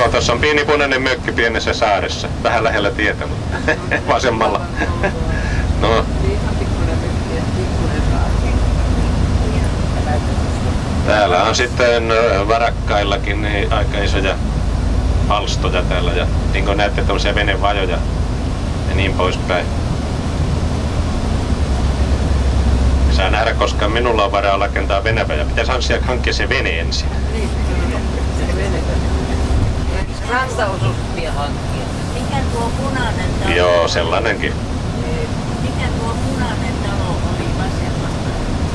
tuossa on pieni punainen mökki pienessä saaressa. Vähän lähellä tietä, mutta vasemmalla. No. Täällä on sitten varakkaillakin niin aika isoja palstoja täällä ja niin kuin näette tämmöisiä venevajoja ja niin poispäin. Saa nähdä, koska minulla on varaa rakentaa venevaja. Pitäisi hankkia se vene ensin. Rantaosuuspia hankkia. Mikä tuo punainen talo? Joo, sellainenkin. Mikä tuo punainen talo oli vasemmasta?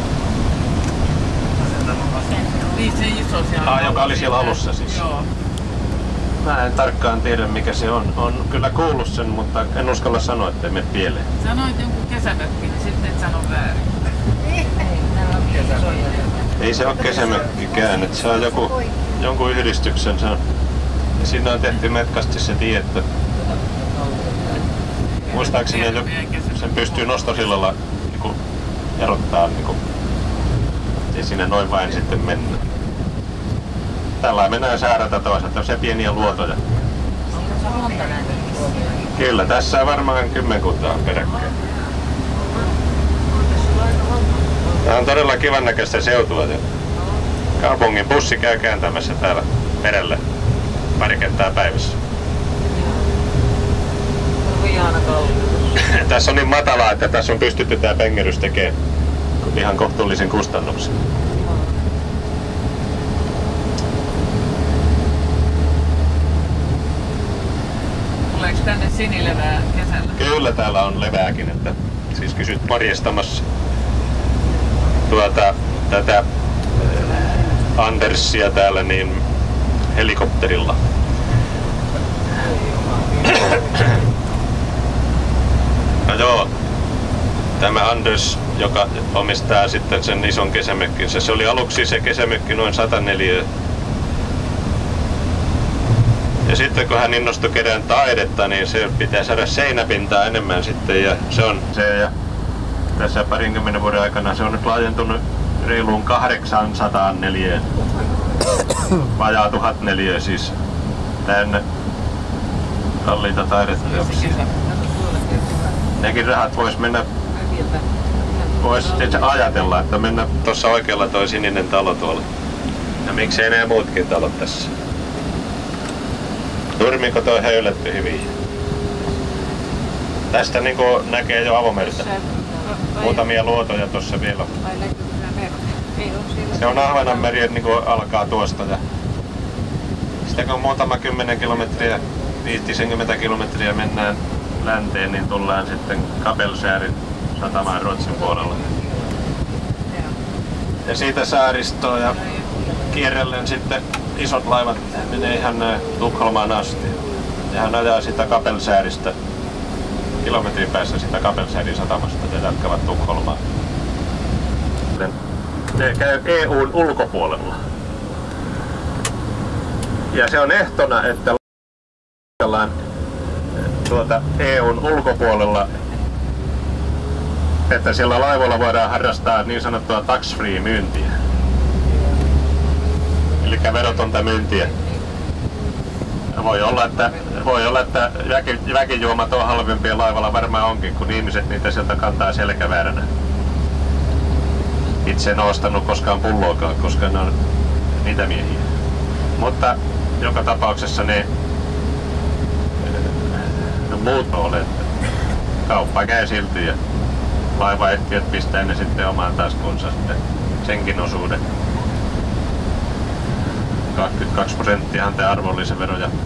Niin se iso siellä. Joka oli siellä alussa siis. Joo. Mä en tarkkaan tiedä mikä se on. On kyllä kuullut sen, mutta en uskalla sanoa, ettei mene pieleen. Sanoit jonkun kesämökki, niin sitten et sano väärin. Ei se ole kesämökkikään, että se on jonkun yhdistyksen. Se on. Ja siinä on tehty metkasti se tie, että muistaakseni sen pystyy nostosillalla niin erottaa, niin ei sinne noin vain sitten mennä. Tällä mennään säärältä toisaalta, se pieniä luotoja. Kyllä, tässä on varmaan kymmenkunta peräkkäin. Tämä on todella kivan näköistä seutua. Kaupungin bussi käy kääntämässä täällä merelle pari kertaa päivässä. Tässä on niin matalaa, että tässä on pystytty tämä pengerys tekemään ihan kohtuullisen kustannuksen. Tuleeko tänne sinilevää kesällä? Kyllä täällä on levääkin, että siis kysyt morjestamassa tätä Andersia täällä niin helikopterilla. No joo, tämä Anders, joka omistaa sitten sen ison kesämökkinsä, se oli aluksi se kesämökki noin 104. Ja sitten kun hän innostui kerään taidetta, niin se pitää saada seinäpintaa enemmän sitten ja se on se. Ja tässä 20 vuoden aikana se on nyt laajentunut reiluun 800 neliöön. Vajaa 1000 neliöä siis täynnä kalliita taideteoksia. Nekin rahat vois mennä, vois ajatella, että mennä tuossa oikealla toi sininen talo tuolla. Ja miksei nämä muutkin talot tässä. Nurmikko toi höylätty hyvin. Tästä niinku näkee jo avomerta. Muutamia luotoja tuossa vielä. Se on Ahvenanmeri, niin kuin alkaa tuosta. Ja sitten kun muutama 10 kilometriä, 50 kilometriä mennään länteen, niin tullaan sitten Kapellskärin satamaan Ruotsin puolella. Ja siitä saaristoon ja kierrellen sitten isot laivat menee ihan Tukholmaan asti. Ja hän ajaa sitä Kapellskäristä kilometrin päässä sitä Kapellskärin satamasta ja jatkavat Tukholmaan. Ne käy EUn ulkopuolella. Ja se on ehtona, että EUn ulkopuolella, että siellä laivoilla voidaan harrastaa niin sanottua tax-free myyntiä. Eli verotonta myyntiä. Voi olla, että väkijuomat on halvempia laivalla, varmaan onkin, kun ihmiset niitä sieltä kantaa selkävääränä. Itse en ole ostanut koskaan pulloakaan, koska ne on niitä miehiä. Mutta joka tapauksessa ne muut olet. Kauppa käy silti ja laivayhtiöt pistää ne sitten omaan taskuunsa sitten senkin osuuden. 22% te arvonlisävero ja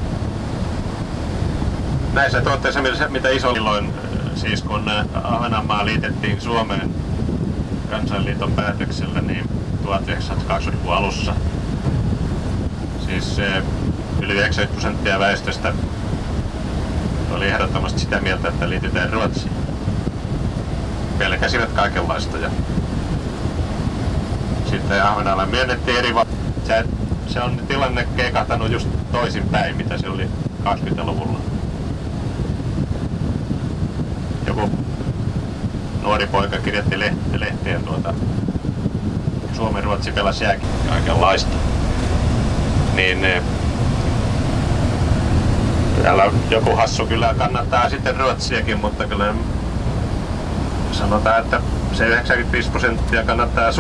näissä tuotteissa, mitä isolloin, siis kun Ahvenanmaa liitettiin Suomeen Kansainliiton päätöksellä, niin 1920-luvun alussa, siis yli 90% väestöstä oli ehdottomasti sitä mieltä, että liitytään Ruotsiin. Pelkäsivät kaikenlaista ja sitten Ahvenanmaalle myönnettiin eri se on tilanne keikahtanut just toisinpäin, mitä se oli 20-luvulla. Joku nuori poika kirjoitti lehteen Suomi-Ruotsi pelasi jääkin kaikenlaista. Niin Täällä on joku hassu kyllä kannattaa sitten Ruotsiakin, mutta kyllä sanotaan, että se 95% kannattaa